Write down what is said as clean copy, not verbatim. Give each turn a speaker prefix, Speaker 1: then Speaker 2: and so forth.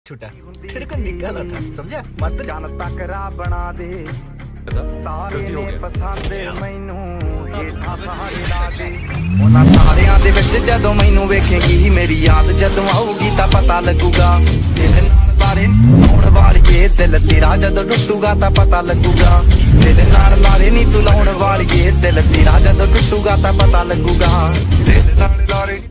Speaker 1: छुटा तेरे को निकाला था, समझा? मस्त
Speaker 2: चन तकरा बना दे तारे ने पसंद मैनू हेठा सहारे ला दे उन्हां तारियां दे विच जदों मैनू वेखेगी मेरी याद जदों आऊगी तां पता लगूगा तेरे नाल लारे लाउण वालिए दिल तेरा जदों टुटूगा तां पता लगूगा तेरे नाल लारे नी तू लाउण वालिए दिल तेरा जदों टुटूगा तां पता लगूगा तेरे नाल लारे